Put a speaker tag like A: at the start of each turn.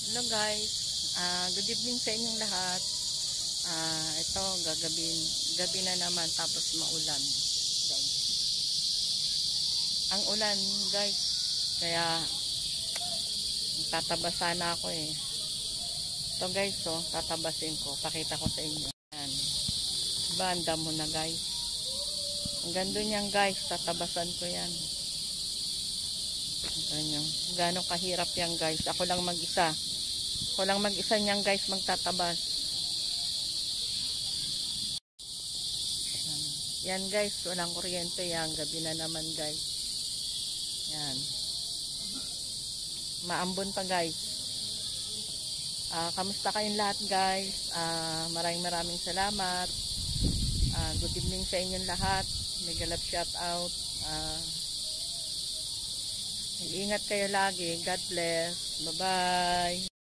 A: Hello guys, good evening sa inyong lahat. Ito gabi na naman tapos maulan. Guys. Ang ulan guys, kaya tatabasa na ako eh. Ito guys, tatabasin ko, pakita ko sa inyo. Yan. Banda mo na guys. Ang ganda niyan guys, tatabasan ko yan. Ganyan. Gano'ng kahirap yan guys, ako lang mag-isa. Ako lang mag-isa niyan guys magtatabas. Yan guys, walang kuryente yan. Gabi na naman guys. Yan. Maambon pa guys. Kamusta kayong lahat guys? Maraming salamat. Good evening sa inyong lahat. Mega love shout out. Ingat kayo lagi. God bless. Bye bye.